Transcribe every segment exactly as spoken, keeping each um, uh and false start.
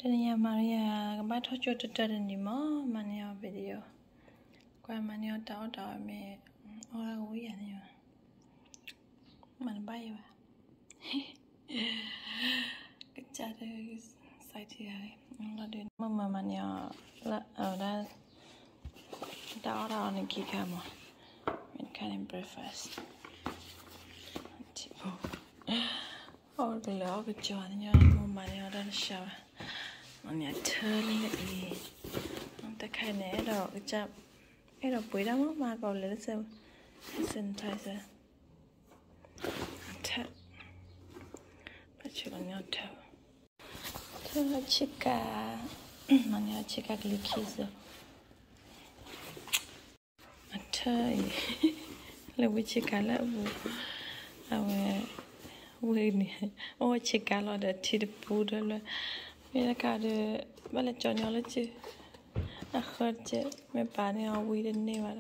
Tania Maria, about to do to anymore, Mania video. Grandmania doubt I may all we and you. Man, by you. Good chat is sight here. Mamma Mania, oh, that doubt on a key camera. And kind of breakfast. Oh, the log of John, your money out of the shower. On your turning it. The kind of dog, a chap. It a bit of my go little synthesizer. Tap. But you on your toe. To a chica. On your chica glickies. A toy. Little chica love. Our winning. Oh, chica, or the Teethaweepoe. We got a ballet genealogy. I heard it. My body all we didn't know.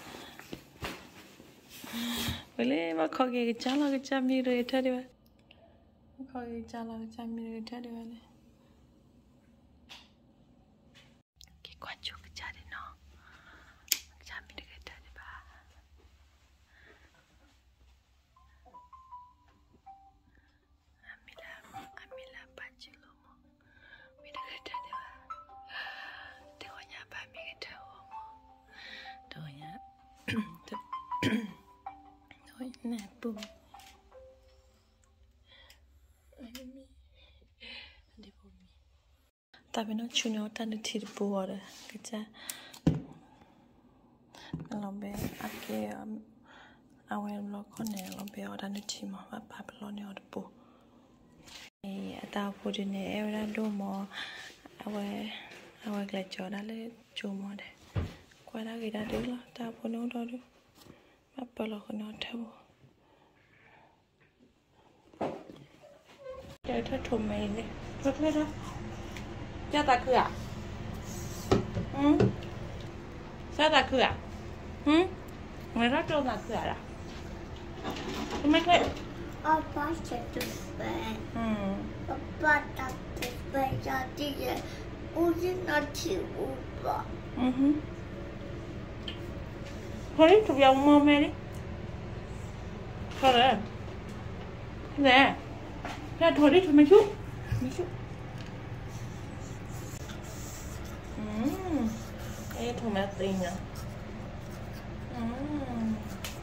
Really, what call you a jala jammy related? What call you jala jammy related? What you could chat in all. Jammy to get at the bar. Amila, Amila Bachilomo. We don't get at the bar. Thôi nè bùm tại vì nó chú nhỏ ta được thịt bùa rồi cái cha lòng bé ăn kia ao em lo con này lòng bé ở đây được thịt mà và bà lo này ở bùa tao bùa đi nè em ra đồ mò ao ao lại cho đã lấy chú mò đây qua đó cái đã được lo tao bùa nấu đó được bà bà lo con nó theo chơi thất thùng mày đi thất thất đó sao ta cười à ừ sao ta cười à ừ mày rất trâu ta cười à không mấy cái Papa said to bed. ừ Papa got to bed. I did it. Wasn't not too over. ừ thôi chụp vòng mồm mẹ đi thôi rồi nè ra thôi đi thôi mấy chút mấy chút ừm ê thôi mẹ tiền nhỉ ừm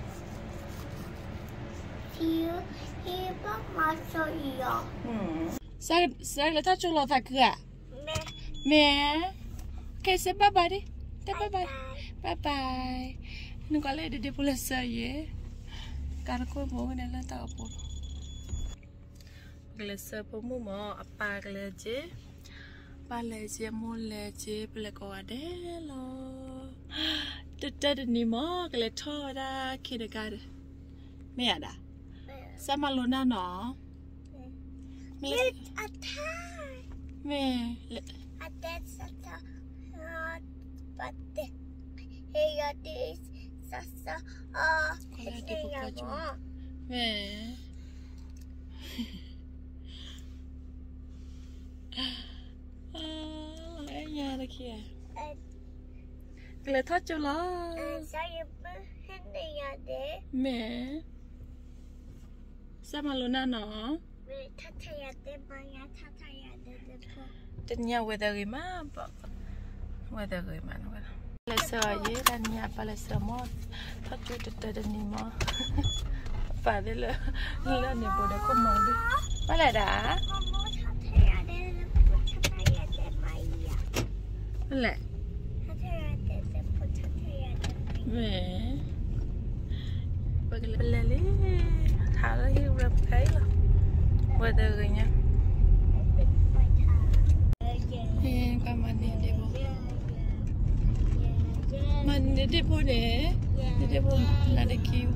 Here, here, Papa saw you. ừm sao sao lại thắt cho lo thật kìa Mẹ, mẹ ok say bye bye đi say bye bye bye bye nó có lẽ để đi police vậy cara coi bố cái này là tao bố Glasa pomo mo apa gleje baleje mo leje peleko adelo tete ni mo gle thoda kidegade me ada sama lona no me a tie. me A that's a hot, but here this, sasa, ah, here, me à, em nhà đây kìa, cái thoát cho nó, mẹ, sao mà luôn nó, tên nhà weather gì mà, weather gì mà nó, là sợ gì, tên nhà phải là sợ mót, thoát cho từ từ đi mót, phải đây là, là nhà bố đã có mong đi, phải là đã. Lẹ mẹ bật lên lấy thả nó hiu ra cái là qua từ rồi nha em coi mình đi đi bộ mình đi đi bộ để đi đi bộ là để kêu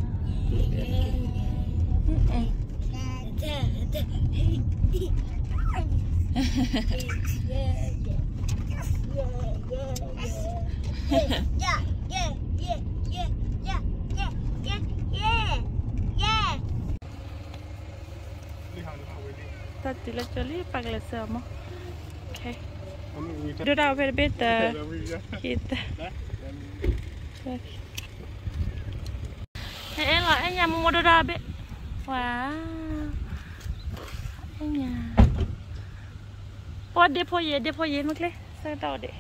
Yeah, yeah, yeah, yeah, yeah, yeah, yeah, yeah, yeah, yeah. Tadi lah cari pakai sama. Okay. Đưa đâu về biết kita. Em là em nhà mua đồ ra biết. Wow. Em nhà. Ủa đi phơi đi phơi mất lấy. Sao tao đi.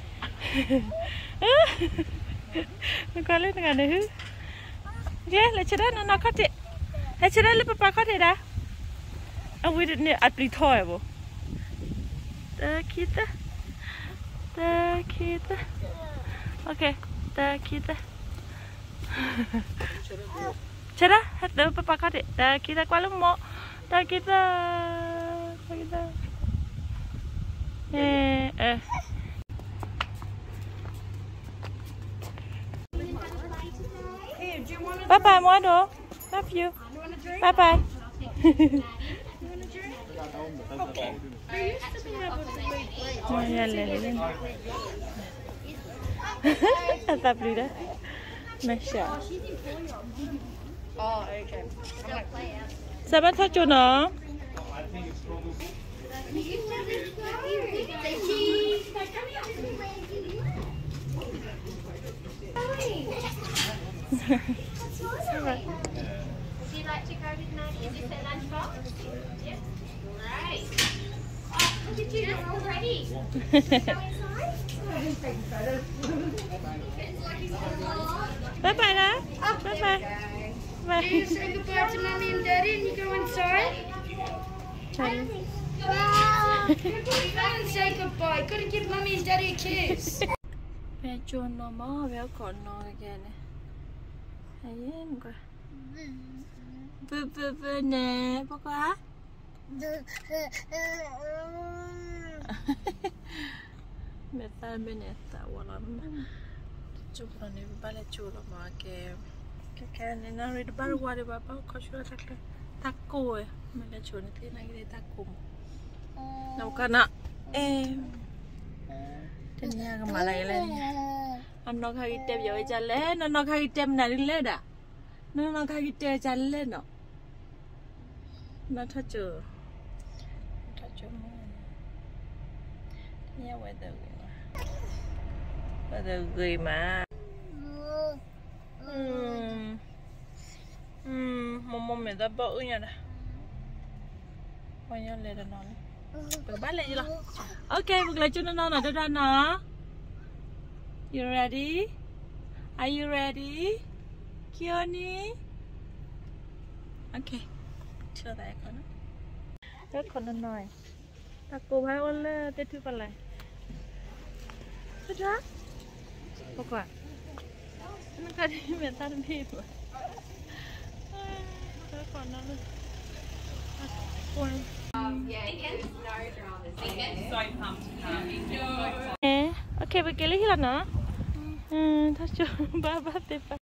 Nó coi lên ngàn này hứ. Okay, lấy chơi đó nó nó có thể. Lấy chơi đó lấy papa có thể đã. Anh vui được nè, ăn bì thôi bộ. Ta kita. Ta kita. Okay, ta kita. Chơi đó, hết đâu papa có thể. Ta kita qua lúc mò. Ta kita. Ta kita. Eh, eh. Bye bye, Mondo. Love you. Bye bye. Oh, ya le. Está blida. Masha. Oh, okay. Sama tha chu no. Would you like to go with Maddie? Is this their lunchbox? Yes. Great. Oh, look at you, you're all ready. Bye bye đó. Bye bye. Bye. You say goodbye to Mummy and Daddy and you go inside? You can't say goodbye. Gotta give Mummy and Daddy a kiss. Mẹ chuồn nó mò béo còn nó kìa này. Thấy em coi. Vơ vơ vơ nè, bác quá. Mẹ ta bên này tạo lắm. Chụp nó này ba lệ chụp nó mà cái cái cái này nó rồi ba qua đi ba bao có chuyện thật là tắc cùi. Mẹ lệ chụp này thế này cái tắc cùi. Đâu cả nè em. Trên nhà cái mà lại lên. Anh nó khai tem giờ chả lẽ nó nó khai tem này lên đã. Nó nó khai tem chả lên nó. Nó thật chưa. Thật chưa mà. Nhà vậy đâu. Vậy đâu người mà. Ừm. Ừm, mồm mồm mẹ ta bự nha nè. Quay nhau lên nó. Bữa bắt lên gì đâu. Ok, bực lại cho nó non ở đâu ra nó. You ready? Are you ready? Kioni? Okay. Chưa tại con nó. Rất con nó nói. Ta cô phải ôn lên tết thứ phần này. Thế đó? Có quả. Nó có đi mẹ ta đi rồi. Rất con nó luôn. Con. Okay, pergi lagi lah nak. Hmm, tak cuba, ba ba